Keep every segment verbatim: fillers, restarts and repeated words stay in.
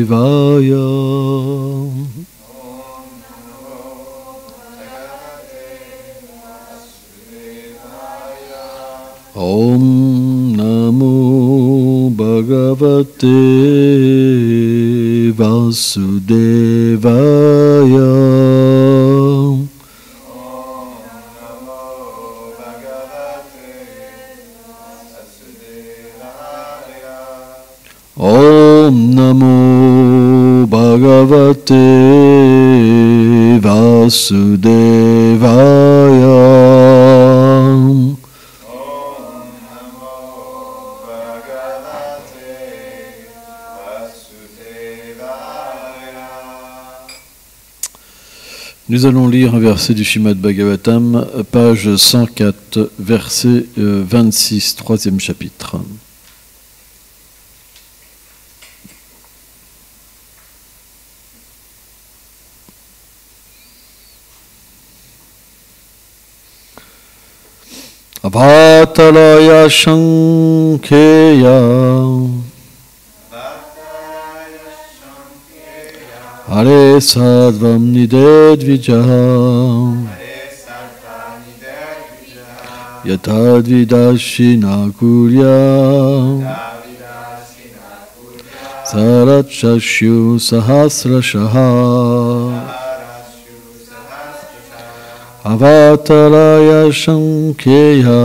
Vasudevaya. Om Namo Bhagavate Vasudevaya. Om Namo Bhagavate Vasudevaya. Nous allons lire un verset du Srimad Bhagavatam, page cent quatre, verset vingt-six, troisième chapitre. Avatalaya Shankeya Hare Sadvam Nidedvijaha Yatadvidashina Kurya Sarachashyu Sahasrashaha Avataraya Shankeya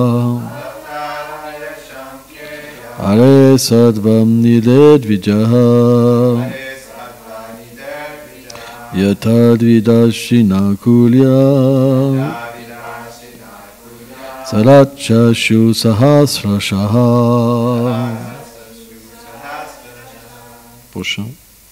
Hare Sadvam Nidedvijaha Yatadvidashina Kulya Sarachashu Sahasrashaha. Prochain.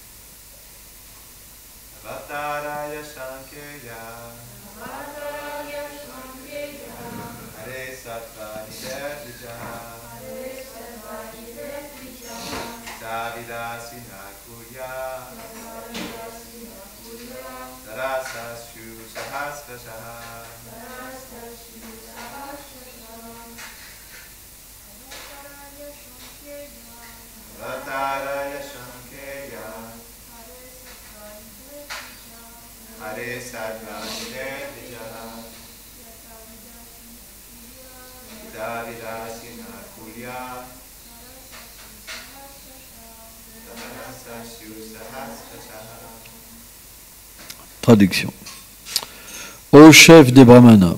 Traduction. Ô chef des Brahmanas,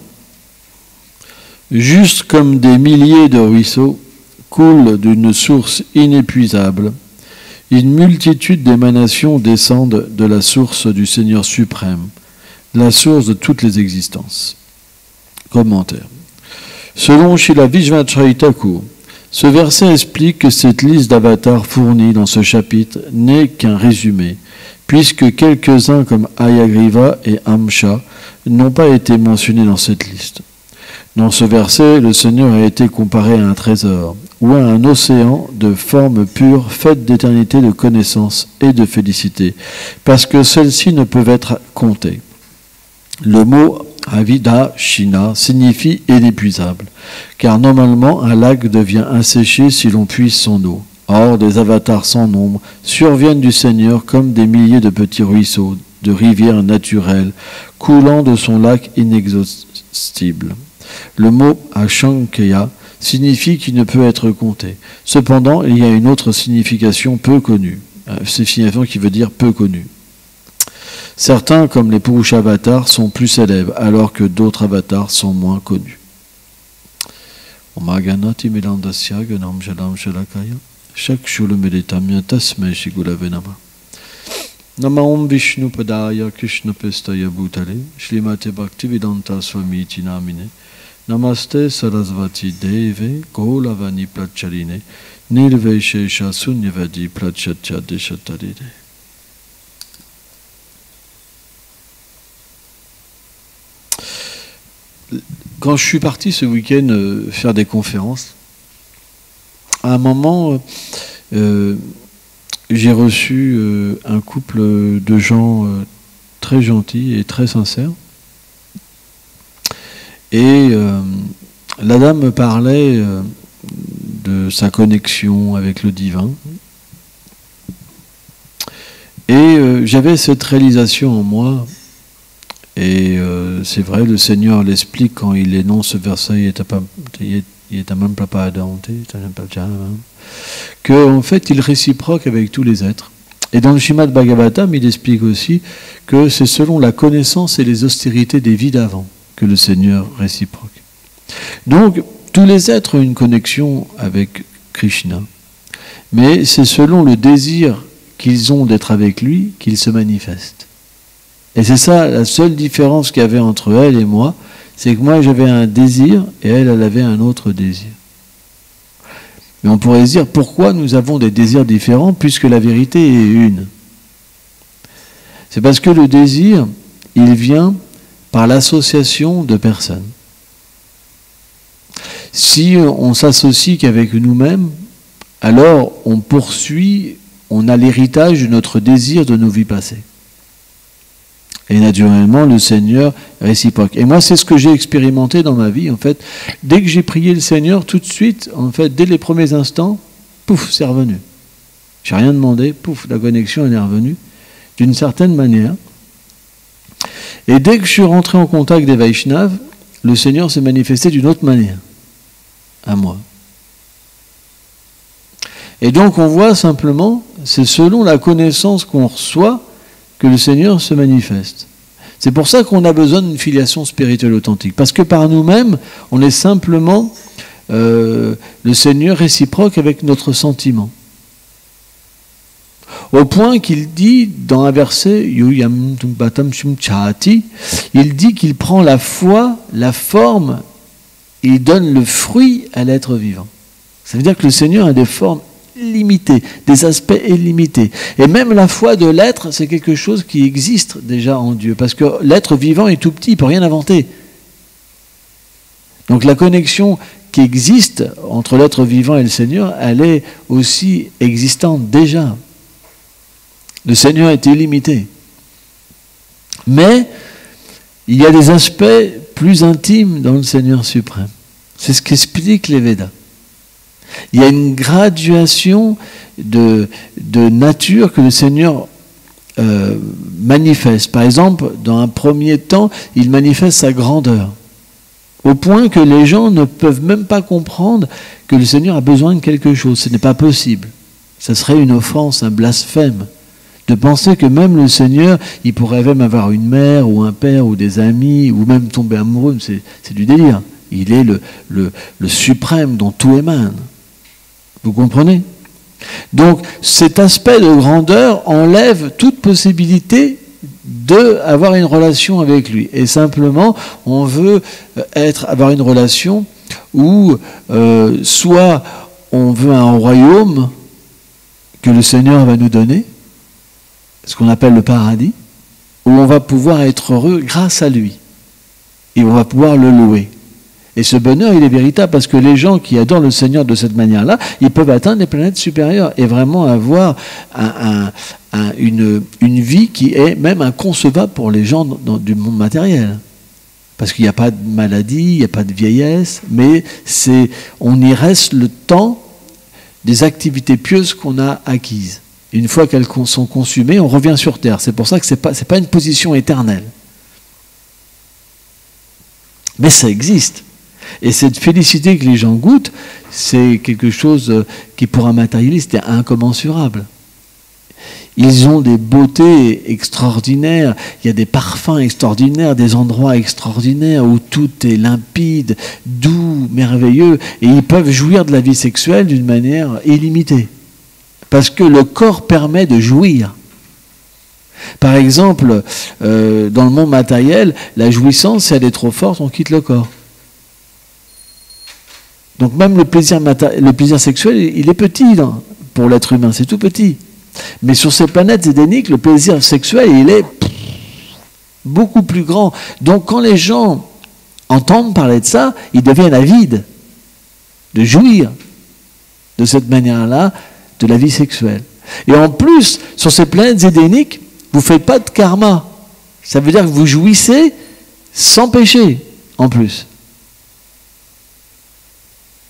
juste comme des milliers de ruisseaux coulent d'une source inépuisable, une multitude d'émanations descendent de la source du Seigneur suprême, la source de toutes les existences. Commentaire. Selon Srila Vishvacharya Thakur, ce verset explique que cette liste d'avatars fournie dans ce chapitre n'est qu'un résumé, puisque quelques-uns comme Hayagriva et Amcha n'ont pas été mentionnés dans cette liste. Dans ce verset, le Seigneur a été comparé à un trésor, ou à un océan de forme pure, faite d'éternité, de connaissance et de félicité, parce que celles-ci ne peuvent être comptées. Le mot Avida Shina signifie inépuisable, car normalement un lac devient asséché si l'on puise son eau. Or, des avatars sans nombre surviennent du Seigneur comme des milliers de petits ruisseaux, de rivières naturelles, coulant de son lac inexhaustible. Le mot Ashankeya signifie qu'il ne peut être compté. Cependant, il y a une autre signification peu connue. C'est une signification qui veut dire peu connue. Certains, comme les Purusha-avatars, sont plus célèbres, alors que d'autres avatars sont moins connus. Nama Om Vishnu Padaya Krishna Pestaya Bhutale Shrimate Bhaktivedanta Swamiti Namine Namaste Sarasvati Deve Golavani Pracharine Nirveshesha Sunyavadi Prachatya Deshataride. Quand je suis parti ce week-end euh, faire des conférences, à un moment, euh, j'ai reçu euh, un couple de gens euh, très gentils et très sincères. Et euh, la dame me parlait euh, de sa connexion avec le divin. Et euh, j'avais cette réalisation en moi, et euh, c'est vrai, le Seigneur l'explique quand il énonce ce verset, il est même pas à que en fait il réciproque avec tous les êtres. Et dans le Srimad Bhagavatam, il explique aussi que c'est selon la connaissance et les austérités des vies d'avant que le Seigneur réciproque. Donc, tous les êtres ont une connexion avec Krishna, mais c'est selon le désir qu'ils ont d'être avec lui qu'ils se manifestent. Et c'est ça, la seule différence qu'il y avait entre elle et moi, c'est que moi j'avais un désir et elle, elle avait un autre désir. Mais on pourrait se dire, pourquoi nous avons des désirs différents puisque la vérité est une? C'est parce que le désir, il vient par l'association de personnes. Si on s'associe qu'avec nous-mêmes, alors on poursuit, on a l'héritage de notre désir de nos vies passées. Et naturellement, le Seigneur réciproque. Et moi, c'est ce que j'ai expérimenté dans ma vie, en fait. Dès que j'ai prié le Seigneur, tout de suite, en fait, dès les premiers instants, pouf, c'est revenu. J'ai rien demandé, pouf, la connexion elle est revenue, d'une certaine manière. Et dès que je suis rentré en contact des Vaishnavas, le Seigneur s'est manifesté d'une autre manière, à moi. Et donc, on voit simplement, c'est selon la connaissance qu'on reçoit, que le Seigneur se manifeste. C'est pour ça qu'on a besoin d'une filiation spirituelle authentique. Parce que par nous-mêmes, on est simplement euh, le Seigneur réciproque avec notre sentiment. Au point qu'il dit, dans un verset, il dit qu'il prend la foi, la forme, et il donne le fruit à l'être vivant. Ça veut dire que le Seigneur a des formes illimité, des aspects illimités. Et même la foi de l'être, c'est quelque chose qui existe déjà en Dieu, parce que l'être vivant est tout petit, il ne peut rien inventer. Donc la connexion qui existe entre l'être vivant et le Seigneur, elle est aussi existante déjà. Le Seigneur est illimité. Mais il y a des aspects plus intimes dans le Seigneur suprême. C'est ce qu'expliquent les Védas. Il y a une graduation de, de nature que le Seigneur euh, manifeste. Par exemple, dans un premier temps, il manifeste sa grandeur, au point que les gens ne peuvent même pas comprendre que le Seigneur a besoin de quelque chose. Ce n'est pas possible. Ce serait une offense, un blasphème, de penser que même le Seigneur, il pourrait même avoir une mère ou un père ou des amis, ou même tomber amoureux. C'est, c'est du délire. Il est le, le, le suprême dont tout émane. Vous comprenez? Donc cet aspect de grandeur enlève toute possibilité d'avoir une relation avec lui. Et simplement, on veut être, avoir une relation où euh, soit on veut un royaume que le Seigneur va nous donner, ce qu'on appelle le paradis, où on va pouvoir être heureux grâce à lui. Et on va pouvoir le louer. Et ce bonheur, il est véritable parce que les gens qui adorent le Seigneur de cette manière-là, ils peuvent atteindre les planètes supérieures et vraiment avoir un, un, un, une, une vie qui est même inconcevable pour les gens dans, du monde matériel. Parce qu'il n'y a pas de maladie, il n'y a pas de vieillesse, mais c'est, on y reste le temps des activités pieuses qu'on a acquises. Une fois qu'elles sont consumées, on revient sur Terre. C'est pour ça que ce n'est pas, c'est pas une position éternelle. Mais ça existe. Et cette félicité que les gens goûtent, c'est quelque chose qui pour un matérialiste est incommensurable. Ils ont des beautés extraordinaires, il y a des parfums extraordinaires, des endroits extraordinaires où tout est limpide, doux, merveilleux, et ils peuvent jouir de la vie sexuelle d'une manière illimitée. Parce que le corps permet de jouir. Par exemple, euh, dans le monde matériel, la jouissance, si elle est trop forte, on quitte le corps. Donc même le plaisir, le plaisir sexuel, il est petit là, pour l'être humain, c'est tout petit. Mais sur ces planètes édéniques, le plaisir sexuel, il est beaucoup plus grand. Donc quand les gens entendent parler de ça, ils deviennent avides de jouir de cette manière-là de la vie sexuelle. Et en plus, sur ces planètes édéniques, vous ne faites pas de karma. Ça veut dire que vous jouissez sans péché, en plus.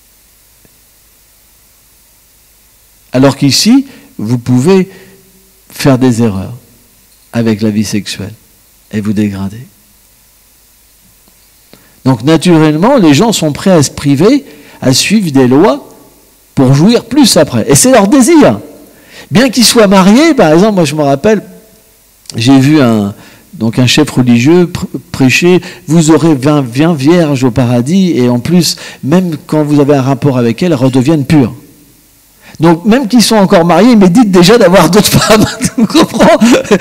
Alors qu'ici, vous pouvez faire des erreurs avec la vie sexuelle et vous dégrader. Donc naturellement, les gens sont prêts à se priver, à suivre des lois pour jouir plus après. Et c'est leur désir. Bien qu'ils soient mariés, par exemple, moi je me rappelle, j'ai vu un, donc un chef religieux pr prêcher, vous aurez vingt, vingt vierges au paradis, et en plus, même quand vous avez un rapport avec elles, elles redeviennent pures. Donc même qu'ils sont encore mariés, ils méditent déjà d'avoir d'autres femmes. Tu comprends?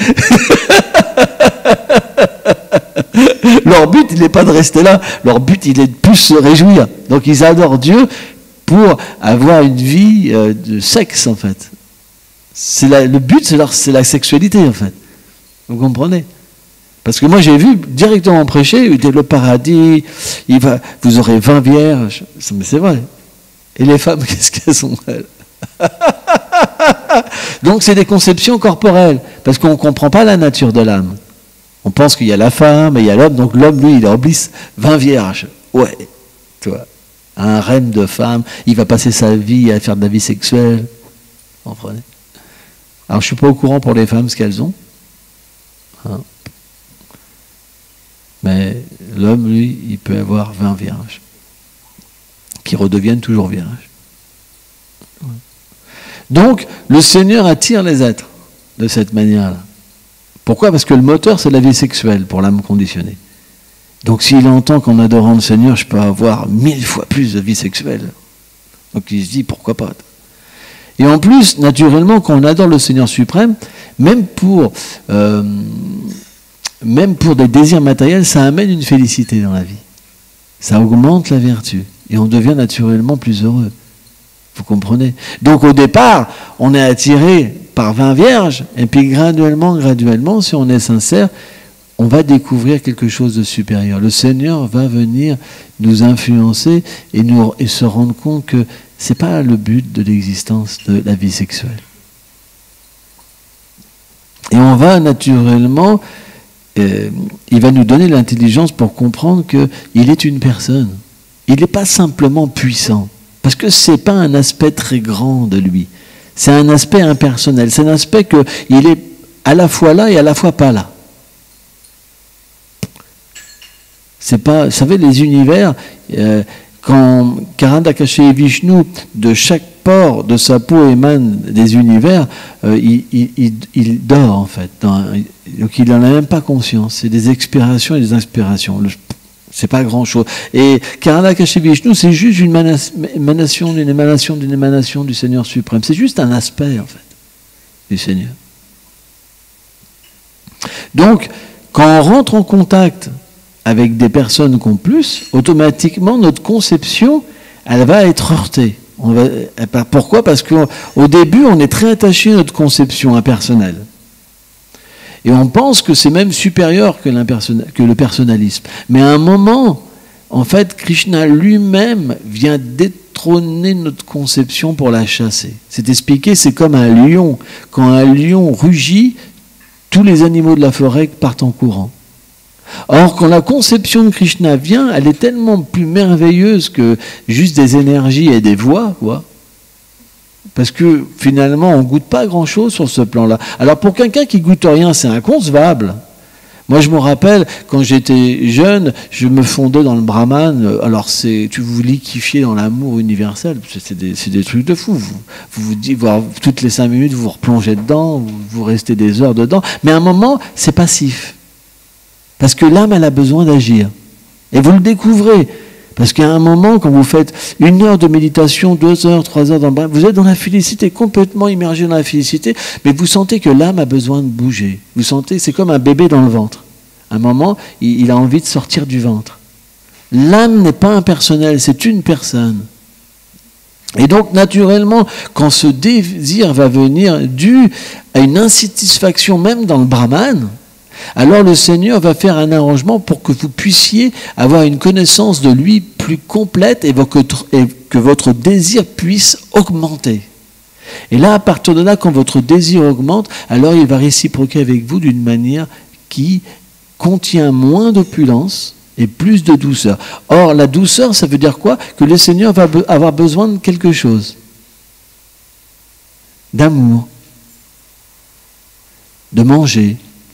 Leur but, il n'est pas de rester là, leur but, il est de plus se réjouir. Donc ils adorent Dieu pour avoir une vie euh, de sexe, en fait. La, le but, c'est la sexualité, en fait. Vous comprenez? Parce que moi, j'ai vu directement prêcher, il dit, le paradis, il va, vous aurez vingt vierges. Mais c'est vrai. Et les femmes, qu'est-ce qu'elles sont, elles? Donc c'est des conceptions corporelles, parce qu'on ne comprend pas la nature de l'âme. On pense qu'il y a la femme et il y a l'homme, donc l'homme, lui, il oblisse vingt vierges. Ouais, tu vois, un harem de femmes, il va passer sa vie à faire de la vie sexuelle. Vous comprenez? Alors je ne suis pas au courant pour les femmes ce qu'elles ont. Hein. Mais l'homme, lui, il peut avoir vingt vierges, qui redeviennent toujours vierges. Donc, le Seigneur attire les êtres de cette manière-là. Pourquoi? Parce que le moteur, c'est la vie sexuelle pour l'âme conditionnée. Donc, s'il entend qu'en adorant le Seigneur, je peux avoir mille fois plus de vie sexuelle. Donc, il se dit, pourquoi pas? Et en plus, naturellement, quand on adore le Seigneur suprême, même pour, euh, même pour des désirs matériels, ça amène une félicité dans la vie. Ça augmente la vertu. Et on devient naturellement plus heureux. Vous comprenez? Donc au départ, on est attiré par vingt vierges, et puis graduellement, graduellement, si on est sincère, on va découvrir quelque chose de supérieur. Le Seigneur va venir nous influencer et, nous, et se rendre compte que ce n'est pas le but de l'existence de la vie sexuelle. Et on va naturellement, euh, il va nous donner l'intelligence pour comprendre qu'il est une personne. Il n'est pas simplement puissant. Parce que ce n'est pas un aspect très grand de lui. C'est un aspect impersonnel. C'est un aspect qu'il est à la fois là et à la fois pas là. C'est pas, vous savez, les univers, euh, quand Karadakashi Vishnu, de chaque pore de sa peau émane des univers, euh, il, il, il, il dort en fait. Dans, donc il n'en a même pas conscience. C'est des expirations et des inspirations. Le, C'est pas grand-chose. Et Karadakashi Vishnu, c'est juste une émanation, d'une émanation, d'une émanation du Seigneur suprême. C'est juste un aspect, en fait, du Seigneur. Donc, quand on rentre en contact avec des personnes qui ont plus, automatiquement, notre conception, elle va être heurtée. On va, pourquoi? Parce qu'au début, on est très attaché à notre conception impersonnelle. Et on pense que c'est même supérieur que, que le personnalisme. Mais à un moment, en fait, Krishna lui-même vient détrôner notre conception pour la chasser. C'est expliqué, c'est comme un lion. Quand un lion rugit, tous les animaux de la forêt partent en courant. Or, quand la conception de Krishna vient, elle est tellement plus merveilleuse que juste des énergies et des voix, quoi. Parce que finalement, on ne goûte pas grand-chose sur ce plan-là. Alors pour quelqu'un qui ne goûte rien, c'est inconcevable. Moi, je me rappelle, quand j'étais jeune, je me fondais dans le brahman. Alors, c'est, tu vous liquifiez dans l'amour universel. C'est des, c'est des trucs de fou. Vous vous, vous dites, voir, toutes les cinq minutes, vous vous replongez dedans, vous, vous restez des heures dedans. Mais à un moment, c'est passif. Parce que l'âme, elle a besoin d'agir. Et vous le découvrez. Parce qu'à un moment, quand vous faites une heure de méditation, deux heures, trois heures dans le brahman, vous êtes dans la félicité, complètement immergé dans la félicité, mais vous sentez que l'âme a besoin de bouger. Vous sentez, c'est comme un bébé dans le ventre. À un moment, il, il a envie de sortir du ventre. L'âme n'est pas impersonnelle, c'est une personne. Et donc, naturellement, quand ce désir va venir dû à une insatisfaction même dans le brahman, alors le Seigneur va faire un arrangement pour que vous puissiez avoir une connaissance de lui plus complète et que votre désir puisse augmenter. Et là, à partir de là, quand votre désir augmente, alors il va réciproquer avec vous d'une manière qui contient moins d'opulence et plus de douceur. Or, la douceur, ça veut dire quoi? Que le Seigneur va avoir besoin de quelque chose. D'amour. de manger,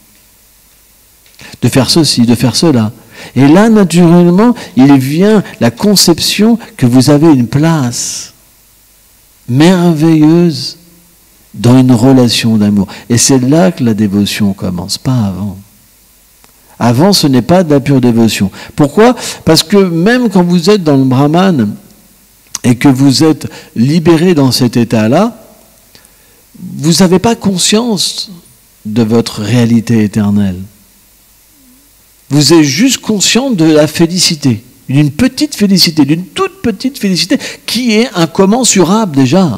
de faire ceci, de faire cela. Et là, naturellement, il vient la conception que vous avez une place merveilleuse dans une relation d'amour. Et c'est là que la dévotion commence, pas avant. Avant, ce n'est pas de la pure dévotion. Pourquoi ? Parce que même quand vous êtes dans le Brahman et que vous êtes libéré dans cet état-là, vous n'avez pas conscience de votre réalité éternelle. Vous êtes juste conscient de la félicité, d'une petite félicité, d'une toute petite félicité qui est incommensurable déjà.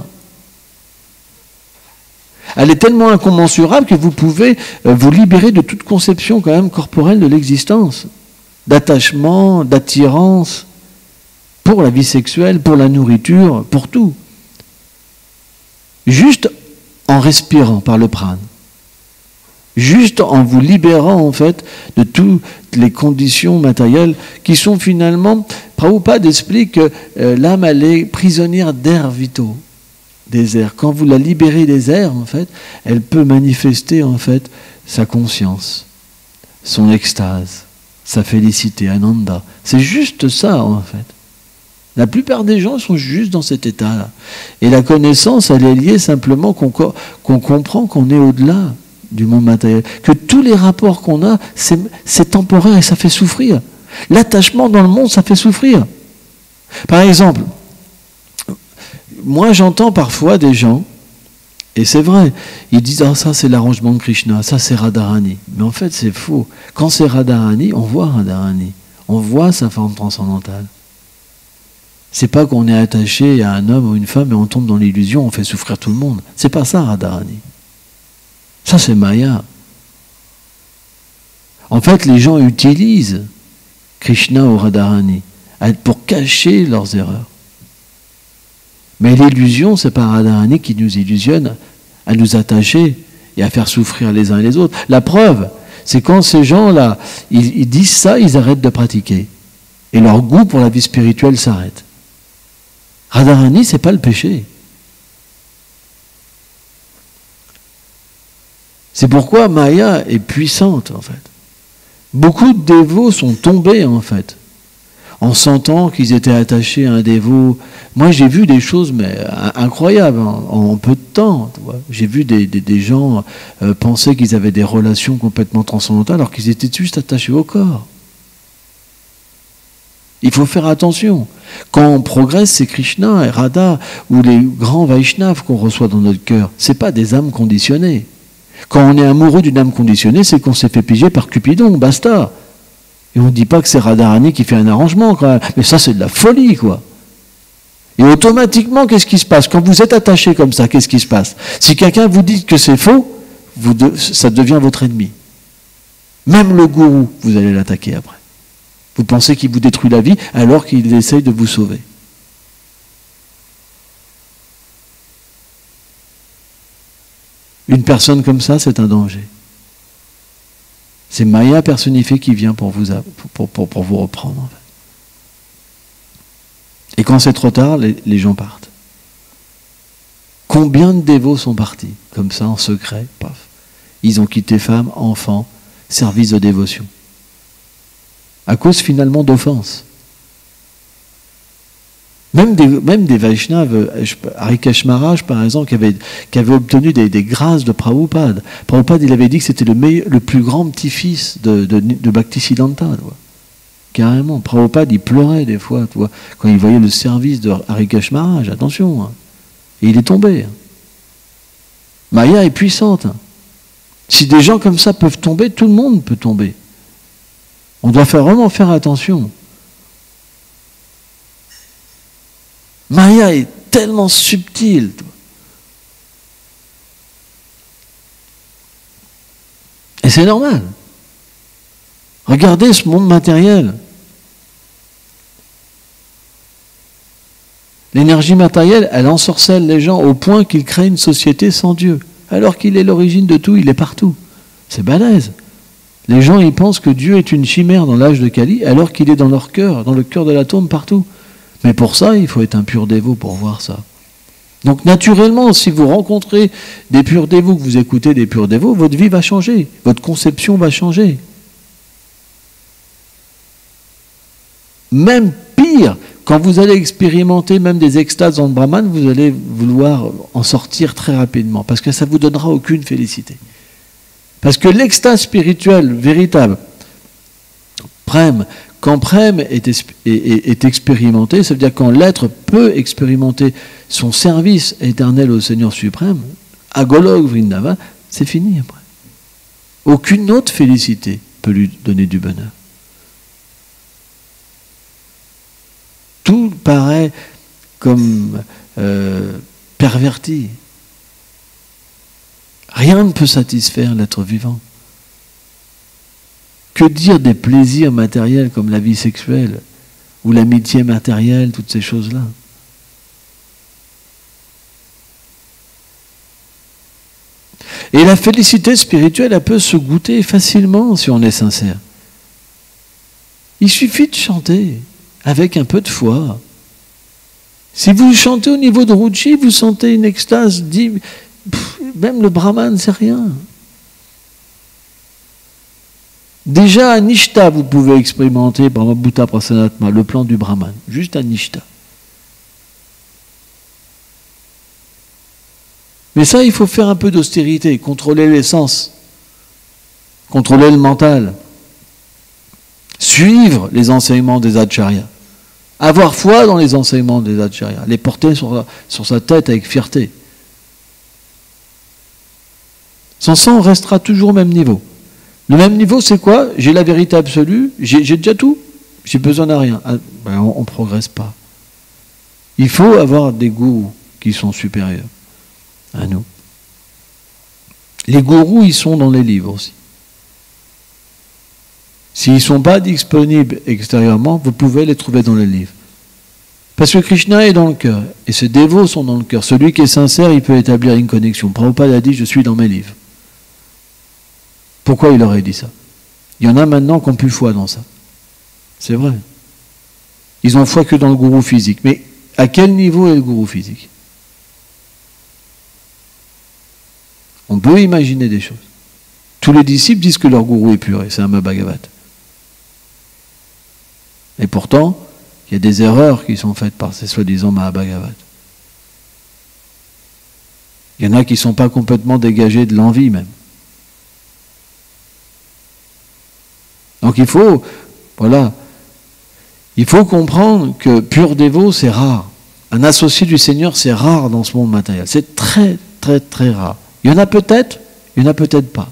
Elle est tellement incommensurable que vous pouvez vous libérer de toute conception quand même corporelle de l'existence, d'attachement, d'attirance, pour la vie sexuelle, pour la nourriture, pour tout. Juste en respirant par le prana. Juste en vous libérant en fait de toutes les conditions matérielles qui sont finalement, Prabhupada explique que euh, l'âme elle est prisonnière d'airs vitaux, des airs. Quand vous la libérez des airs en fait, elle peut manifester en fait sa conscience, son extase, sa félicité, Ananda. C'est juste ça en fait. La plupart des gens sont juste dans cet état-là. Et la connaissance, elle est liée simplement qu'on, qu'on comprend qu'on est au-delà du monde matériel. Que tous les rapports qu'on a, c'est, c'est temporaire et ça fait souffrir. L'attachement dans le monde, ça fait souffrir. Par exemple, moi j'entends parfois des gens, et c'est vrai, ils disent « Ah, ça c'est l'arrangement de Krishna, ça c'est Radharani ». Mais en fait c'est faux. Quand c'est Radharani, on voit Radharani. On voit sa forme transcendantale. C'est pas qu'on est attaché à un homme ou une femme et on tombe dans l'illusion, on fait souffrir tout le monde. C'est pas ça Radharani. Ça c'est Maya. En fait, les gens utilisent Krishna ou Radharani pour cacher leurs erreurs. Mais l'illusion, c'est pas Radharani qui nous illusionne à nous attacher et à faire souffrir les uns et les autres. La preuve, c'est quand ces gens-là, ils, ils disent ça, ils arrêtent de pratiquer. Et leur goût pour la vie spirituelle s'arrête. Radharani, c'est pas le péché. C'est pourquoi Maya est puissante, en fait. Beaucoup de dévots sont tombés, en fait, en sentant qu'ils étaient attachés à un dévot. Moi, j'ai vu des choses mais incroyables en, en peu de temps. Tu vois. J'ai vu des, des, des gens euh, penser qu'ils avaient des relations complètement transcendantales alors qu'ils étaient juste attachés au corps. Il faut faire attention. Quand on progresse, c'est Krishna et Radha ou les grands Vaishnavas qu'on reçoit dans notre cœur. Ce n'est pas des âmes conditionnées. Quand on est amoureux d'une âme conditionnée, c'est qu'on s'est fait piéger par Cupidon, basta. Et on ne dit pas que c'est Radharani qui fait un arrangement, quand même. Mais ça, c'est de la folie, quoi. Et automatiquement, qu'est-ce qui se passe ? Quand vous êtes attaché comme ça, qu'est-ce qui se passe ? Si quelqu'un vous dit que c'est faux, vous de, ça devient votre ennemi. Même le gourou, vous allez l'attaquer après. Vous pensez qu'il vous détruit la vie alors qu'il essaye de vous sauver. Une personne comme ça, c'est un danger. C'est Maya personnifiée qui vient pour vous, pour, pour, pour vous reprendre. En fait. Et quand c'est trop tard, les, les gens partent. Combien de dévots sont partis, comme ça, en secret, paf. Ils ont quitté femmes, enfants, service de dévotion. À cause finalement d'offenses. Même des, même des Vaishnavas, Harikesh Maharaj par exemple, qui avait, qui avait obtenu des, des grâces de Prabhupada. Prabhupada, il avait dit que c'était le, meilleur, le plus grand petit-fils de, de, de Bhaktisiddhanta. Tu vois. Carrément. Prabhupada, il pleurait des fois, tu vois, quand il voyait le service de Harikesh Maharaj. Attention. Hein. Et il est tombé. Hein. Maya est puissante. Hein. Si des gens comme ça peuvent tomber, tout le monde peut tomber. On doit faire, vraiment faire attention. Maya est tellement subtile. Et c'est normal. Regardez ce monde matériel. L'énergie matérielle, elle ensorcelle les gens au point qu'ils créent une société sans Dieu. Alors qu'il est l'origine de tout, il est partout. C'est balèze. Les gens, ils pensent que Dieu est une chimère dans l'âge de Kali, alors qu'il est dans leur cœur, dans le cœur de l'atome, partout. Mais pour ça, il faut être un pur dévot pour voir ça. Donc naturellement, si vous rencontrez des purs dévots, que vous écoutez des purs dévots, votre vie va changer, votre conception va changer. Même pire, quand vous allez expérimenter même des extases en Brahman, vous allez vouloir en sortir très rapidement, parce que ça ne vous donnera aucune félicité. Parce que l'extase spirituelle véritable, prem, quand prem est, est, est, est expérimenté, ça veut dire quand l'être peut expérimenter son service éternel au Seigneur suprême, à Golok Vrindavan, c'est fini après. Aucune autre félicité peut lui donner du bonheur. Tout paraît comme euh, perverti. Rien ne peut satisfaire l'être vivant. Que dire des plaisirs matériels comme la vie sexuelle ou l'amitié matérielle, toutes ces choses-là? Et la félicité spirituelle, elle peut se goûter facilement si on est sincère. Il suffit de chanter avec un peu de foi. Si vous chantez au niveau de Ruchi, vous sentez une extase, dit, pff, même le Brahman, c'est rien. Déjà à Nishta, vous pouvez expérimenter, par exemple, Bhuta Prasanatma, le plan du Brahman, juste à Nishta. Mais ça, il faut faire un peu d'austérité, contrôler les sens, contrôler le mental, suivre les enseignements des acharyas, avoir foi dans les enseignements des acharyas, les porter sur, sur sa tête avec fierté. Son sang restera toujours au même niveau. Le même niveau, c'est quoi? J'ai la vérité absolue, j'ai déjà tout, j'ai besoin de rien. Ah, ben on ne progresse pas. Il faut avoir des goûts qui sont supérieurs à nous. Les gourous, ils sont dans les livres aussi. S'ils ne sont pas disponibles extérieurement, vous pouvez les trouver dans les livres. Parce que Krishna est dans le cœur, et ses dévots sont dans le cœur. Celui qui est sincère, il peut établir une connexion. Prabhupada a dit, je suis dans mes livres. Pourquoi il aurait dit ça? Il y en a maintenant qui n'ont plus foi dans ça. C'est vrai. Ils ont foi que dans le gourou physique. Mais à quel niveau est le gourou physique? On peut imaginer des choses. Tous les disciples disent que leur gourou est pur, et c'est un Bhagavat. Et pourtant, il y a des erreurs qui sont faites par ces soi-disant Mahabhagavat. Il y en a qui ne sont pas complètement dégagés de l'envie même. Donc il faut, voilà, il faut comprendre que pur dévot, c'est rare. Un associé du Seigneur, c'est rare dans ce monde matériel. C'est très, très, très rare. Il y en a peut-être, il n'y en a peut-être pas.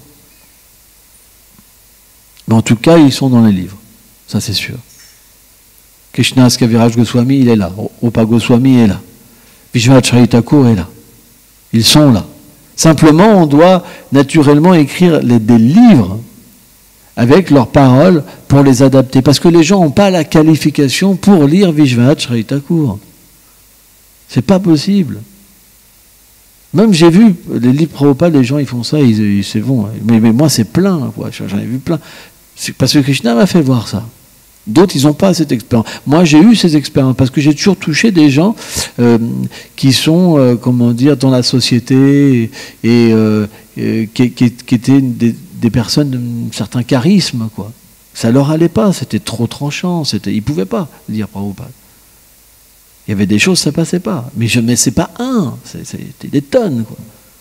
Mais en tout cas, ils sont dans les livres. Ça, c'est sûr. Krishnas Kaviraj Goswami, il est là. Rupa Goswami est là. Vishvacharya Thakur est là. Ils sont là. Simplement, on doit naturellement écrire les, des livres avec leurs paroles pour les adapter. Parce que les gens n'ont pas la qualification pour lire Vishvacharya Thakur. C'est pas possible. Même j'ai vu les livres Prabhupada, les gens ils font ça, ils, ils, c'est bon. Mais, mais moi c'est plein, quoi. J'en ai vu plein. C'est parce que Krishna m'a fait voir ça. D'autres, ils n'ont pas cette expérience. Moi, j'ai eu ces expériences parce que j'ai toujours touché des gens euh, qui sont, euh, comment dire, dans la société et, euh, et qui, qui, qui étaient des, des personnes d'un certain charisme, quoi. Ça leur allait pas, c'était trop tranchant, c'était, ils pouvaient pas dire Prabhupada. Il y avait des choses, ça passait pas. Mais je, mais c'est pas un, c'était des tonnes, quoi.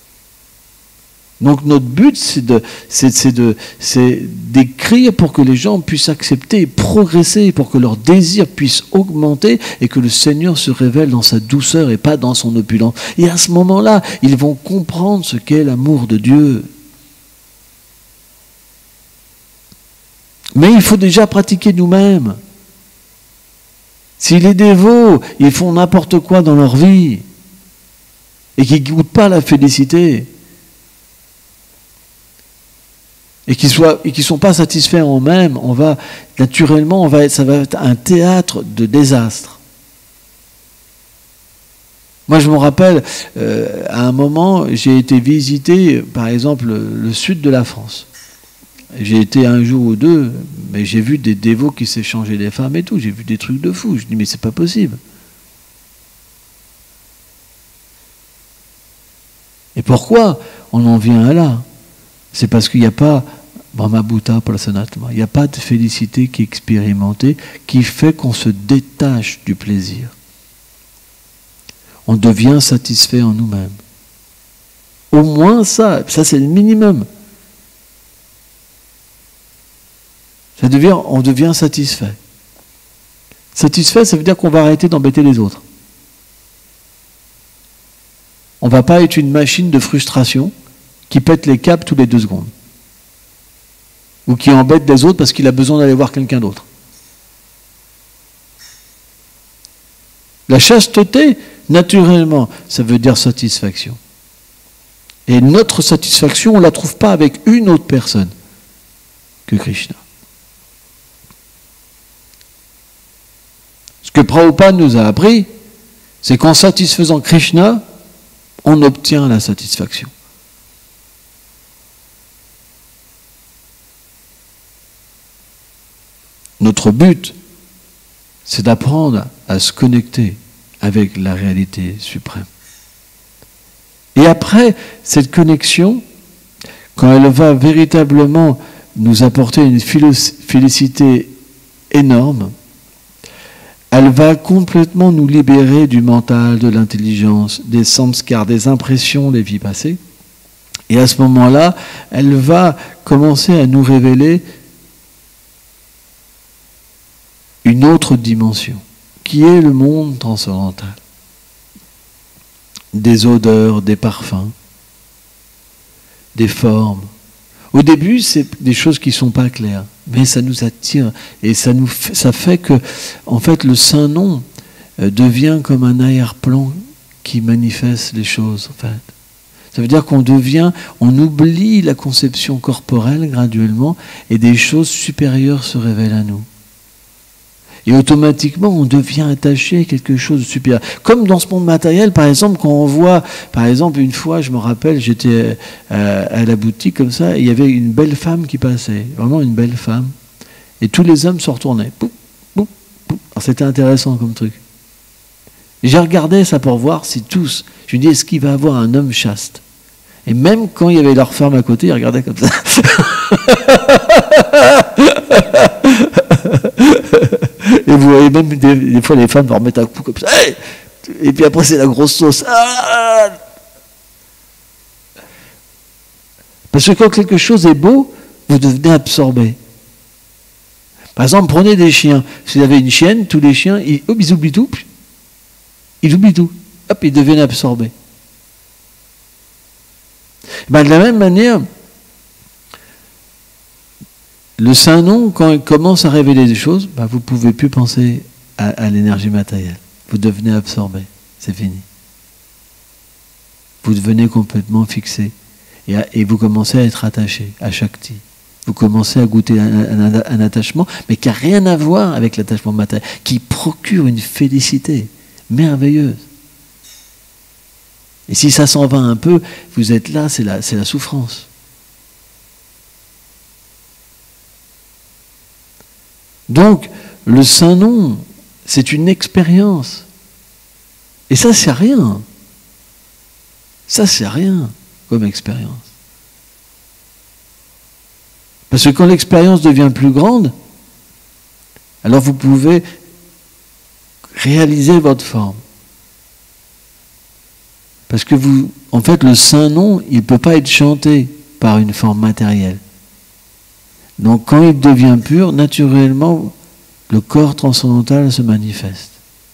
Donc notre but, c'est de, c'est, c'est de, c'est d'écrire pour que les gens puissent accepter et progresser, pour que leur désir puisse augmenter et que le Seigneur se révèle dans sa douceur et pas dans son opulence. Et à ce moment-là, ils vont comprendre ce qu'est l'amour de Dieu. Mais il faut déjà pratiquer nous-mêmes. Si les dévots, ils font n'importe quoi dans leur vie et qu'ils ne goûtent pas la félicité, et qui soient et qui sont pas satisfaits en eux-mêmes, on va naturellement, on va être, ça va être un théâtre de désastre. Moi, je me rappelle, euh, à un moment, j'ai été visiter, par exemple, le, le sud de la France. J'ai été un jour ou deux, mais j'ai vu des dévots qui s'échangeaient des femmes et tout. J'ai vu des trucs de fou. Je dis, mais c'est pas possible. Et pourquoi on en vient à là? C'est parce qu'il n'y a pas Brahma-Bhuta Prasanatma, il n'y a pas de félicité qui est expérimentée, qui fait qu'on se détache du plaisir. On devient satisfait en nous-mêmes. Au moins ça, ça c'est le minimum. Ça devient, on devient satisfait. Satisfait, ça veut dire qu'on va arrêter d'embêter les autres. On ne va pas être une machine de frustration qui pète les câbles tous les deux secondes. Ou qui embête les autres parce qu'il a besoin d'aller voir quelqu'un d'autre. La chasteté, naturellement, ça veut dire satisfaction. Et notre satisfaction, on ne la trouve pas avec une autre personne que Krishna. Ce que Prabhupada nous a appris, c'est qu'en satisfaisant Krishna, on obtient la satisfaction. Notre but, c'est d'apprendre à se connecter avec la réalité suprême. Et après, cette connexion, quand elle va véritablement nous apporter une félicité énorme, elle va complètement nous libérer du mental, de l'intelligence, des samskars, des impressions des vies passées. Et à ce moment-là, elle va commencer à nous révéler une autre dimension, qui est le monde transcendantal. Des odeurs, des parfums, des formes. Au début, c'est des choses qui ne sont pas claires, mais ça nous attire et ça, nous fait, ça fait que, en fait, le Saint-Nom devient comme un arrière-plan qui manifeste les choses, en fait. Ça veut dire qu'on devient, on oublie la conception corporelle graduellement et des choses supérieures se révèlent à nous. Et automatiquement, on devient attaché à quelque chose de supérieur. Comme dans ce monde matériel, par exemple, quand on voit, par exemple, une fois, je me rappelle, j'étais à, à la boutique comme ça, et il y avait une belle femme qui passait, vraiment une belle femme, et tous les hommes se retournaient. Pouf, pouf, pouf. Alors c'était intéressant comme truc. Et j'ai regardé ça pour voir si tous, je me dis, est-ce qu'il va avoir un homme chaste? Et même quand il y avait leur femme à côté, ils regardaient comme ça. Et vous voyez même des, des fois les femmes vont remettre un coup comme ça. Hey, et puis après c'est la grosse sauce. Ah, parce que quand quelque chose est beau, vous devenez absorbé. Par exemple, prenez des chiens. Si vous avez une chienne, tous les chiens, ils, hop, ils oublient tout. Ils oublient tout. Hop, ils deviennent absorbés. Ben, de la même manière, le Saint-Nom, quand il commence à révéler des choses, ben vous ne pouvez plus penser à, à l'énergie matérielle. Vous devenez absorbé. C'est fini. Vous devenez complètement fixé. Et, à, et vous commencez à être attaché à Shakti. Vous commencez à goûter un, un, un attachement, mais qui n'a rien à voir avec l'attachement matériel, qui procure une félicité merveilleuse. Et si ça s'en va un peu, vous êtes là, c'est la, c'est la souffrance. Donc, le Saint-Nom, c'est une expérience. Et ça, c'est rien. Ça, c'est rien comme expérience. Parce que quand l'expérience devient plus grande, alors vous pouvez réaliser votre forme. Parce que vous, en fait, le Saint-Nom, il ne peut pas être chanté par une forme matérielle. Donc quand il devient pur, naturellement, le corps transcendantal se manifeste.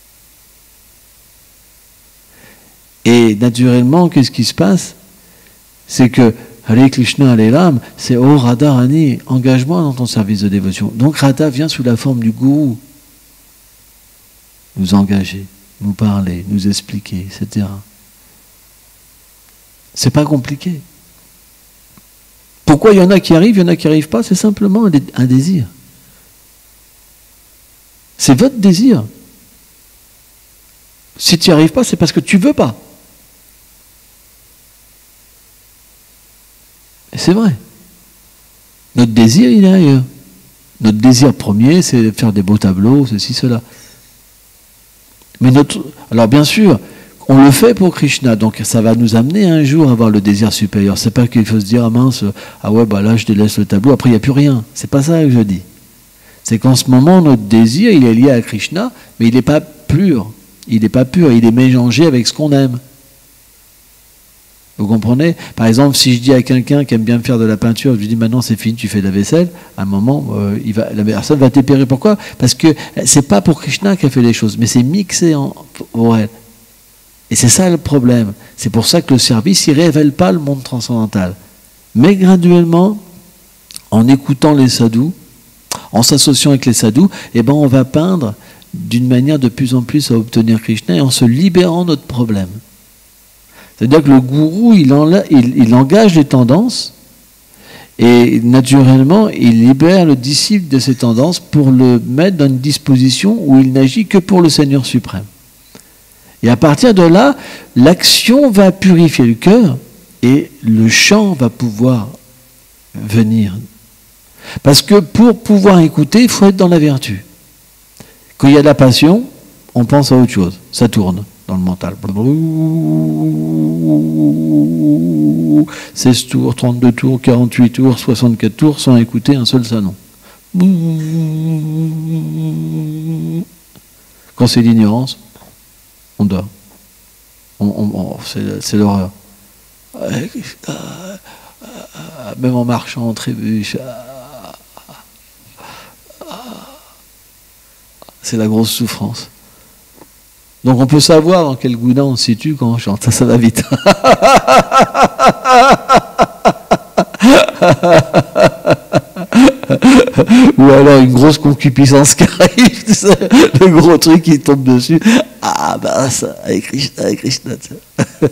Et naturellement, qu'est-ce qui se passe? C'est que Hare Krishna, Hare Ram, c'est Oh Radha Rani, engagement dans ton service de dévotion. Donc Radha vient sous la forme du gourou. Nous engager, nous parler, nous expliquer, et cetera. C'est pas compliqué. Pourquoi il y en a qui arrivent, il y en a qui n'y arrivent pas? C'est simplement un désir. C'est votre désir. Si tu n'y arrives pas, c'est parce que tu ne veux pas. Et c'est vrai. Notre désir, il est ailleurs. Notre désir premier, c'est de faire des beaux tableaux, ceci, cela. Mais notre... Alors bien sûr, on le fait pour Krishna, donc ça va nous amener un jour à avoir le désir supérieur. C'est pas qu'il faut se dire, ah mince, ah ouais, bah là je délaisse le tableau, après il n'y a plus rien. C'est pas ça que je dis. C'est qu'en ce moment, notre désir, il est lié à Krishna, mais il n'est pas pur. Il n'est pas pur, il est mélangé avec ce qu'on aime. Vous comprenez? Par exemple, si je dis à quelqu'un qui aime bien faire de la peinture, je lui dis maintenant c'est fini, tu fais de la vaisselle, à un moment, euh, il va, la personne va dépérir. Pourquoi? Parce que c'est pas pour Krishna qu'elle fait les choses, mais c'est mixé en, pour elle. Et c'est ça le problème. C'est pour ça que le service, il ne révèle pas le monde transcendantal. Mais graduellement, en écoutant les sadhus, en s'associant avec les sadhus, eh ben on va peindre d'une manière de plus en plus à obtenir Krishna et en se libérant de notre problème. C'est-à-dire que le gourou, il, en, il, il engage les tendances et naturellement, il libère le disciple de ces tendances pour le mettre dans une disposition où il n'agit que pour le Seigneur suprême. Et à partir de là, l'action va purifier le cœur et le chant va pouvoir venir. Parce que pour pouvoir écouter, il faut être dans la vertu. Quand il y a de la passion, on pense à autre chose. Ça tourne dans le mental. seize tours, trente-deux tours, quarante-huit tours, soixante-quatre tours, sans écouter un seul sanon. Quand c'est l'ignorance, on dort. On, on, on, c'est l'horreur. Même en marchant en trébuche. C'est la grosse souffrance. Donc on peut savoir dans quel gouda on se situe quand on chante. Ça, ça va vite. Ou alors une grosse concupiscence qui arrive, tu sais, le gros truc qui tombe dessus. Ah ben ça, avec Krishna, avec Krishna. Tu sais.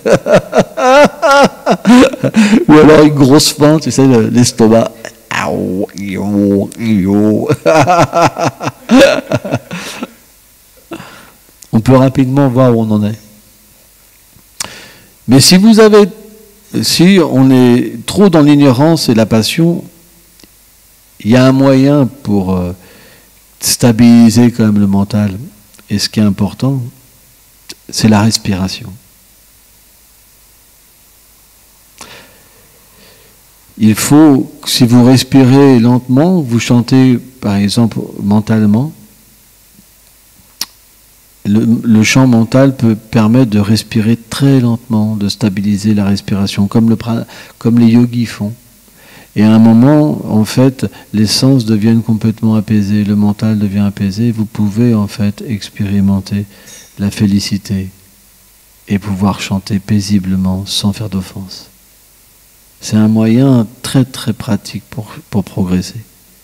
Ou alors une grosse faim, tu sais, l'estomac. On peut rapidement voir où on en est. Mais si vous avez, si on est trop dans l'ignorance et la passion, il y a un moyen pour euh, stabiliser quand même le mental. Et ce qui est important, c'est la respiration. Il faut, si vous respirez lentement, vous chantez par exemple mentalement, le, le chant mental peut permettre de respirer très lentement, de stabiliser la respiration, comme, le, comme les yogis font. Et à un moment, en fait, les sens deviennent complètement apaisés, le mental devient apaisé, vous pouvez en fait expérimenter la félicité et pouvoir chanter paisiblement sans faire d'offense. C'est un moyen très très pratique pour, pour progresser.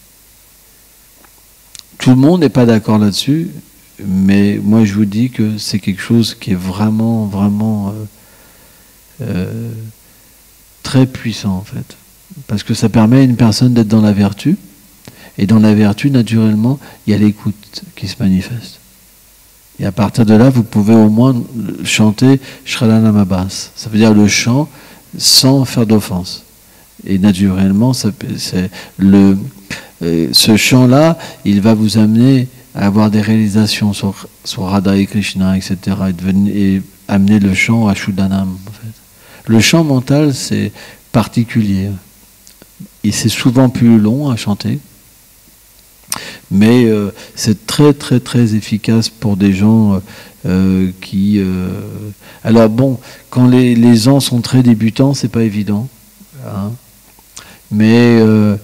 Tout le monde n'est pas d'accord là-dessus, mais moi je vous dis que c'est quelque chose qui est vraiment, vraiment euh, euh, très puissant en fait. Parce que ça permet à une personne d'être dans la vertu, et dans la vertu, naturellement, il y a l'écoute qui se manifeste. Et à partir de là, vous pouvez au moins chanter Shralanamabhas. Ça veut dire le chant sans faire d'offense. Et naturellement, ça, le, euh, ce chant-là, il va vous amener à avoir des réalisations sur, sur Radha et Krishna, et cetera. Et, devenir, et amener le chant à Shuddhanam. En fait. Le chant mental, c'est particulier. Et c'est souvent plus long à chanter. Mais euh, c'est très très très efficace pour des gens euh, qui... Euh... Alors bon, quand les, les gens sont très débutants, c'est pas évident. Hein. Mais euh,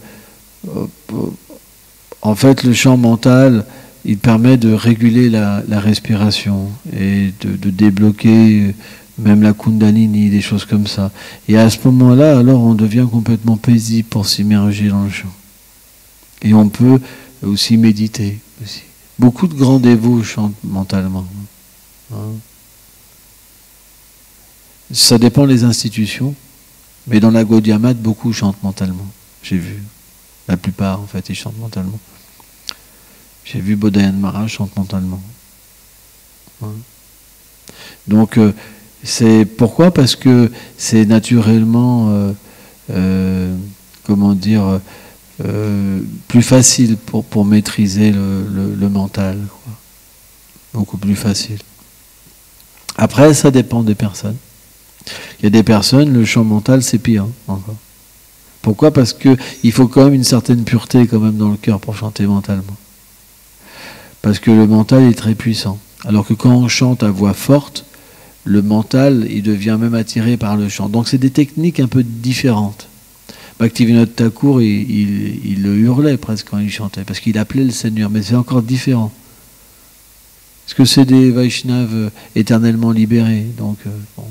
en fait, le chant mental, il permet de réguler la, la respiration et de, de débloquer même la Kundalini, des choses comme ça. Et à ce moment-là, alors on devient complètement paisible pour s'immerger dans le chant. Et on peut aussi méditer. Aussi. Beaucoup de grands dévots chantent mentalement. Hein. Ça dépend des institutions, mais dans la Gaudiya Math, beaucoup chantent mentalement. J'ai vu. La plupart, en fait, ils chantent mentalement. J'ai vu Bodhayan Maharaj chante mentalement. Hein. Donc, euh, c'est pourquoi? Parce que c'est naturellement, euh, euh, comment dire, euh, plus facile pour, pour maîtriser le, le, le mental, quoi. Beaucoup plus facile. Après, ça dépend des personnes. Il y a des personnes, le chant mental, c'est pire encore. Pourquoi? Parce qu'il faut quand même une certaine pureté quand même dans le cœur pour chanter mentalement. Parce que le mental est très puissant. Alors que quand on chante à voix forte, le mental, il devient même attiré par le chant. Donc c'est des techniques un peu différentes. Bhaktivinoda Thakur, il, il, il le hurlait presque quand il chantait, parce qu'il appelait le Seigneur, mais c'est encore différent. Parce que c'est des Vaishnavas éternellement libérés. Donc, euh, bon.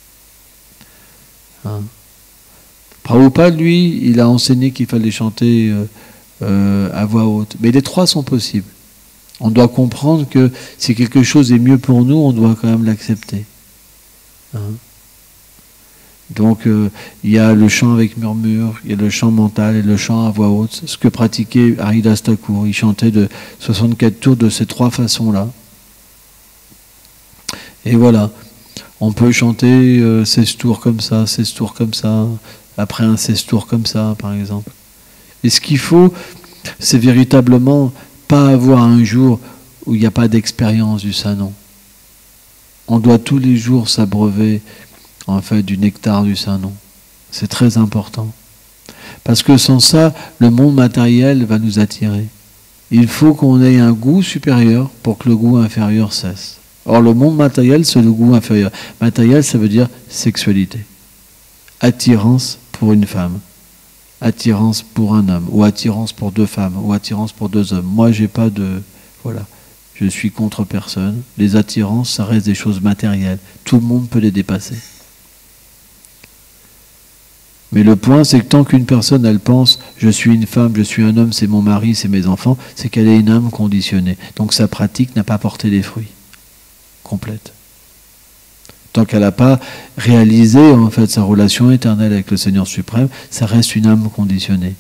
Hein. Prabhupada, lui, il a enseigné qu'il fallait chanter euh, euh, à voix haute. Mais les trois sont possibles. On doit comprendre que si quelque chose est mieux pour nous, on doit quand même l'accepter. Hein? Donc, euh, il y a le chant avec murmure, il y a le chant mental et le chant à voix haute. Ce que pratiquait Haridas Thakur. Il chantait de soixante-quatre tours de ces trois façons-là. Et voilà. On peut chanter euh, seize tours comme ça, seize tours comme ça, après un seize tours comme ça, par exemple. Et ce qu'il faut, c'est véritablement pas avoir un jour où il n'y a pas d'expérience du Saint-Nom. On doit tous les jours s'abreuver, en fait, du nectar du Saint-Nom. C'est très important. Parce que sans ça, le monde matériel va nous attirer. Il faut qu'on ait un goût supérieur pour que le goût inférieur cesse. Or, le monde matériel, c'est le goût inférieur. Matériel, ça veut dire sexualité. Attirance pour une femme. Attirance pour un homme. Ou attirance pour deux femmes. Ou attirance pour deux hommes. Moi, j'ai pas de... Voilà. Je suis contre personne. Les attirances, ça reste des choses matérielles. Tout le monde peut les dépasser. Mais le point, c'est que tant qu'une personne, elle pense « je suis une femme, je suis un homme, c'est mon mari, c'est mes enfants », c'est qu'elle est une âme conditionnée. Donc sa pratique n'a pas porté des fruits. Complète. Tant qu'elle n'a pas réalisé en fait sa relation éternelle avec le Seigneur suprême, ça reste une âme conditionnée.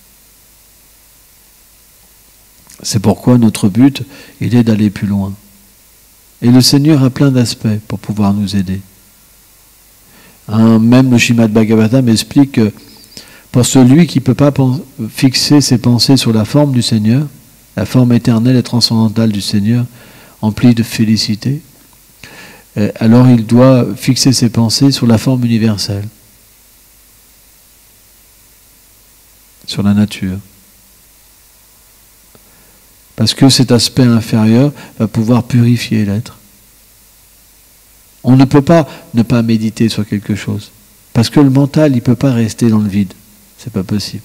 C'est pourquoi notre but, il est d'aller plus loin. Et le Seigneur a plein d'aspects pour pouvoir nous aider. Hein, même le Srimad Bhagavatam explique que pour celui qui ne peut pas fixer ses pensées sur la forme du Seigneur, la forme éternelle et transcendantale du Seigneur, emplie de félicité, alors il doit fixer ses pensées sur la forme universelle, sur la nature. Parce que cet aspect inférieur va pouvoir purifier l'être. On ne peut pas ne pas méditer sur quelque chose. Parce que le mental, il ne peut pas rester dans le vide. C'est pas possible.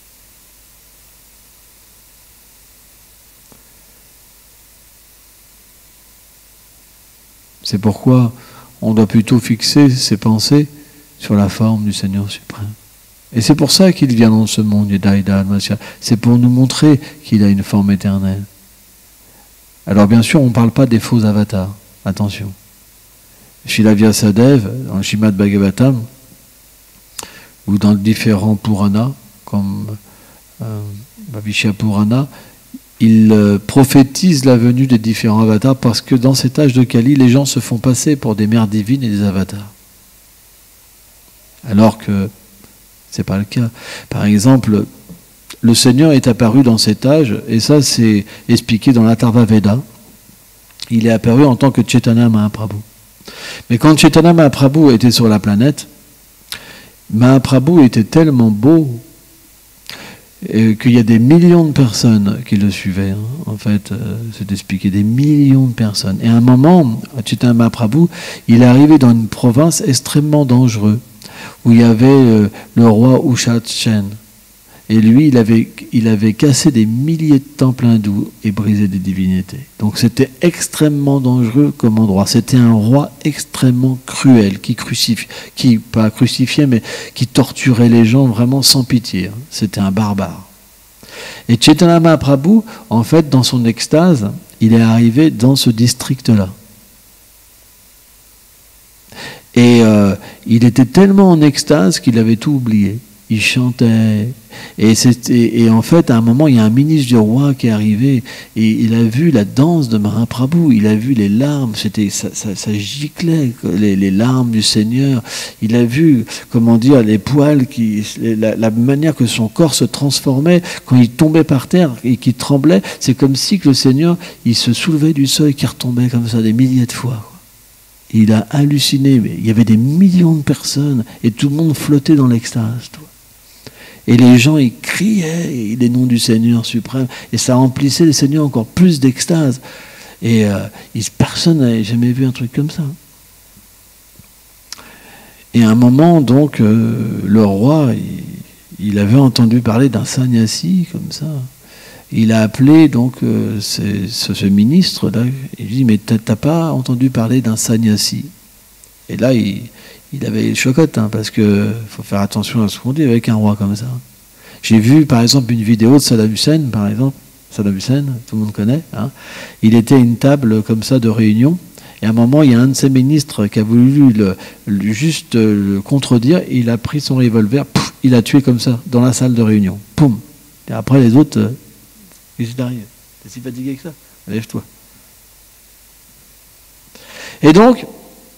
C'est pourquoi on doit plutôt fixer ses pensées sur la forme du Seigneur suprême. Et c'est pour ça qu'il vient dans ce monde, c'est pour nous montrer qu'il a une forme éternelle. Alors bien sûr, on ne parle pas des faux avatars, attention. Srila Vyasadeva, dans le Srimad Bhagavatam, ou dans différents Puranas, comme euh, Bhavishya Purana, il euh, prophétise la venue des différents avatars parce que dans cet âge de Kali, les gens se font passer pour des mères divines et des avatars. Alors que ce n'est pas le cas. Par exemple, le Seigneur est apparu dans cet âge, et ça c'est expliqué dans l'Atharva Veda. Il est apparu en tant que Chaitanya Mahaprabhu. Mais quand Chaitanya Mahaprabhu était sur la planète, Mahaprabhu était tellement beau qu'il y a des millions de personnes qui le suivaient. Hein. En fait, euh, c'est expliqué, des millions de personnes. Et à un moment, Chaitanya Mahaprabhu, il est arrivé dans une province extrêmement dangereuse, où il y avait euh, le roi Ushachen. Et lui, il avait, il avait cassé des milliers de temples hindous et brisé des divinités. Donc c'était extrêmement dangereux comme endroit. C'était un roi extrêmement cruel, qui crucifiait, qui, pas crucifiait, mais qui torturait les gens vraiment sans pitié. C'était un barbare. Et Chaitanya Mahaprabhu, en fait, dans son extase, il est arrivé dans ce district-là. Et euh, il était tellement en extase qu'il avait tout oublié. Il chantait. Et, et en fait, à un moment, il y a un ministre du roi qui est arrivé et il a vu la danse de Mahaprabhu, il a vu les larmes, c'était, ça, ça, ça giclait, les, les larmes du Seigneur. Il a vu, comment dire, les poils, qui, la, la manière que son corps se transformait quand il tombait par terre et qu'il tremblait. C'est comme si que le Seigneur, il se soulevait du sol et qu'il retombait comme ça des milliers de fois. Il a halluciné, mais il y avait des millions de personnes et tout le monde flottait dans l'extase. Et les gens, ils criaient les noms du Seigneur suprême et ça remplissait les Seigneurs encore plus d'extase. Et euh, personne n'avait jamais vu un truc comme ça. Et à un moment, donc, euh, le roi, il, il avait entendu parler d'un sannyasi comme ça. Il a appelé donc euh, ce, ce ministre-là. Il lui dit, mais t'as pas entendu parler d'un sannyasi? Et là, il, il avait le chocotte, hein, parce qu'il faut faire attention à ce qu'on dit avec un roi comme ça. J'ai vu, par exemple, une vidéo de Saddam Hussein, par exemple. Saddam Hussein, tout le monde connaît. Hein. Il était à une table comme ça de réunion. Et à un moment, il y a un de ses ministres qui a voulu le, le, juste le contredire. Il a pris son revolver, pouf, il a tué comme ça, dans la salle de réunion. Poum. Et après, les autres, euh, qu'est-ce qui t'arrive? T'es si fatigué que ça? Lève-toi. Et donc,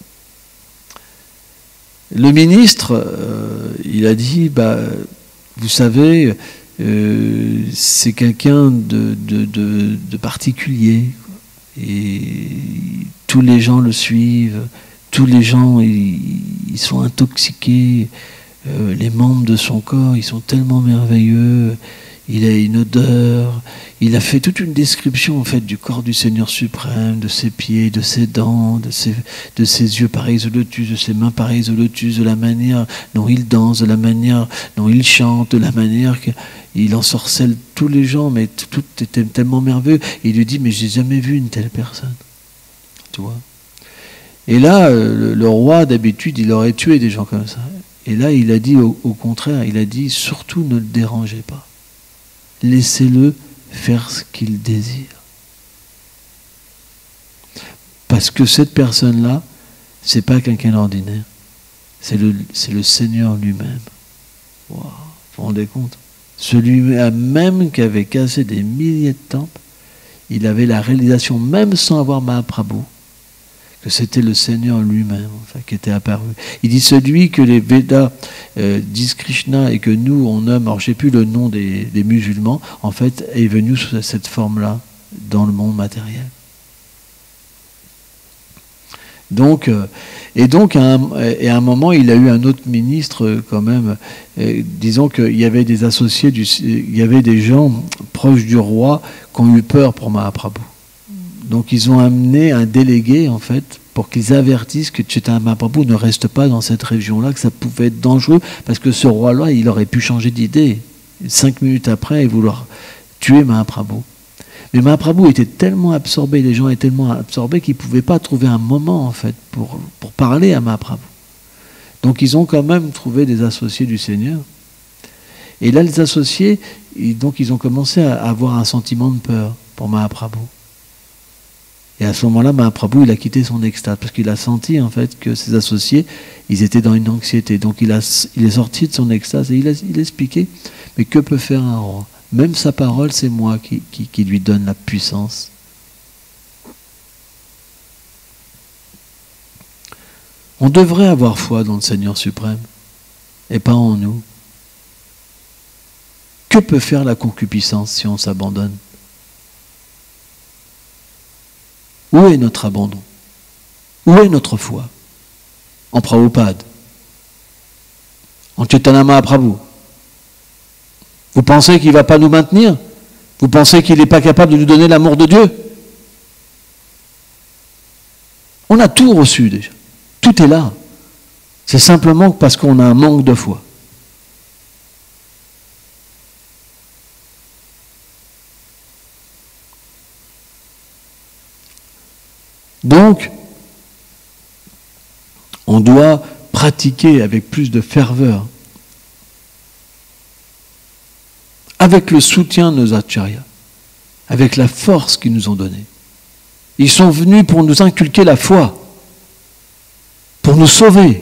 le ministre, euh, il a dit, bah, vous savez, euh, c'est quelqu'un de, de, de, de particulier. Et tous les gens le suivent, tous les gens, ils, ils sont intoxiqués, euh, les membres de son corps, ils sont tellement merveilleux, il a une odeur, il a fait toute une description en fait du corps du Seigneur suprême, de ses pieds, de ses dents, de ses, de ses yeux pareils au lotus, de ses mains pareilles au lotus, de la manière dont il danse, de la manière dont il chante, de la manière qu'il ensorcelle tous les gens, mais tout était tellement merveilleux. Et il lui dit, mais j'ai jamais vu une telle personne. Tu vois. Et là, le, le roi, d'habitude, il aurait tué des gens comme ça. Et là, il a dit au, au contraire, il a dit, surtout ne le dérangez pas. Laissez-le faire ce qu'il désire. Parce que cette personne-là, c'est pas quelqu'un d'ordinaire. C'est le, c'est le Seigneur lui-même. Wow, vous vous rendez compte? Celui-même qui avait cassé des milliers de temples, il avait la réalisation, même sans avoir Mahaprabhu, que c'était le Seigneur lui-même enfin, qui était apparu. Il dit celui que les Védas euh, disent Krishna et que nous on nomme, alors je ne sais plus le nom des, des musulmans, en fait est venu sous cette forme-là dans le monde matériel. Donc, euh, et donc à un, et à un moment il a eu un autre ministre quand même, euh, disons qu'il y avait des associés, du, il y avait des gens proches du roi qui ont eu peur pour Mahaprabhu. Donc ils ont amené un délégué, en fait, pour qu'ils avertissent que Chaitanya Mahaprabhu ne reste pas dans cette région-là, que ça pouvait être dangereux, parce que ce roi-là, il aurait pu changer d'idée. Cinq minutes après, et vouloir tuer Mahaprabhu. Mais Mahaprabhu était tellement absorbé, les gens étaient tellement absorbés qu'ils ne pouvaient pas trouver un moment, en fait, pour, pour parler à Mahaprabhu. Donc ils ont quand même trouvé des associés du Seigneur. Et là, les associés, ils, donc ils ont commencé à avoir un sentiment de peur pour Mahaprabhu. Et à ce moment-là, Mahaprabhu, il a quitté son extase, parce qu'il a senti, en fait, que ses associés, ils étaient dans une anxiété. Donc il, a, il est sorti de son extase et il a, il a expliqué, mais que peut faire un roi? Même sa parole, c'est moi qui, qui, qui lui donne la puissance. On devrait avoir foi dans le Seigneur suprême, et pas en nous. Que peut faire la concupiscence si on s'abandonne? Où est notre abandon? Où est notre foi? En Prabhupada, en Chaitanya Mahaprabhu. Vous pensez qu'il ne va pas nous maintenir? Vous pensez qu'il n'est pas capable de nous donner l'amour de Dieu? On a tout reçu déjà. Tout est là. C'est simplement parce qu'on a un manque de foi. Donc, on doit pratiquer avec plus de ferveur, avec le soutien de nos acharyas, avec la force qu'ils nous ont donnée. Ils sont venus pour nous inculquer la foi, pour nous sauver.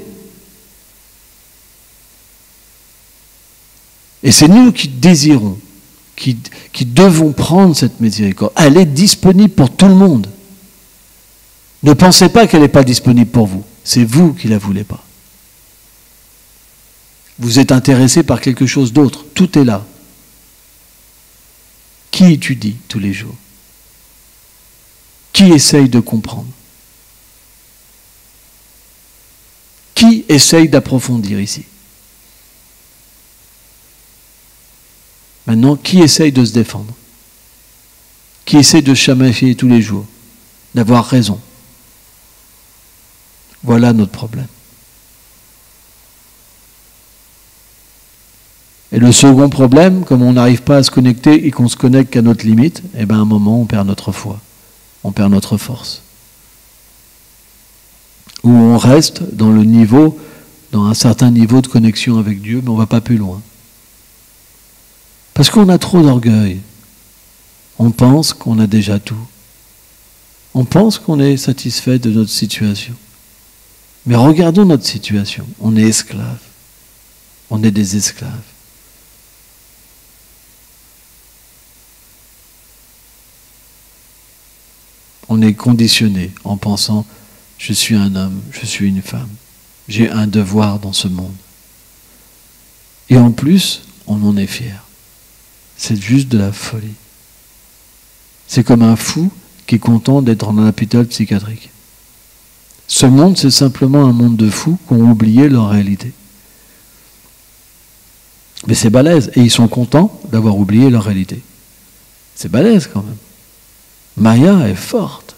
Et c'est nous qui désirons, qui, qui devons prendre cette miséricorde. Elle est disponible pour tout le monde. Ne pensez pas qu'elle n'est pas disponible pour vous. C'est vous qui ne la voulez pas. Vous êtes intéressé par quelque chose d'autre. Tout est là. Qui étudie tous les jours? Qui essaye de comprendre? Qui essaye d'approfondir ici? Maintenant, qui essaye de se défendre? Qui essaye de chamailler tous les jours, d'avoir raison? Voilà notre problème. Et le second problème, comme on n'arrive pas à se connecter et qu'on se connecte qu'à notre limite, eh bien à un moment, on perd notre foi, on perd notre force. Ou on reste dans le niveau, dans un certain niveau de connexion avec Dieu, mais on ne va pas plus loin. Parce qu'on a trop d'orgueil. On pense qu'on a déjà tout. On pense qu'on est satisfait de notre situation. Mais regardons notre situation. On est esclaves. On est des esclaves. On est conditionné en pensant « je suis un homme, je suis une femme, j'ai un devoir dans ce monde ». Et en plus, on en est fier. C'est juste de la folie. C'est comme un fou qui est content d'être dans un hôpital psychiatrique. Ce monde, c'est simplement un monde de fous qui ont oublié leur réalité. Mais c'est balèze. Et ils sont contents d'avoir oublié leur réalité. C'est balèze quand même. Maya est forte.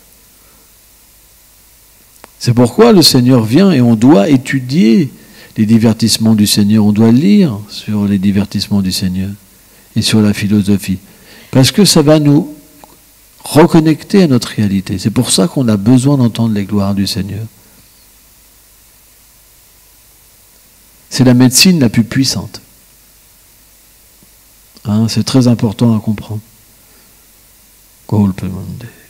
C'est pourquoi le Seigneur vient et on doit étudier les divertissements du Seigneur. On doit lire sur les divertissements du Seigneur et sur la philosophie. Parce que ça va nous reconnecter à notre réalité. C'est pour ça qu'on a besoin d'entendre les gloires du Seigneur. C'est la médecine la plus puissante. Hein, c'est très important à comprendre. Colpe Monday.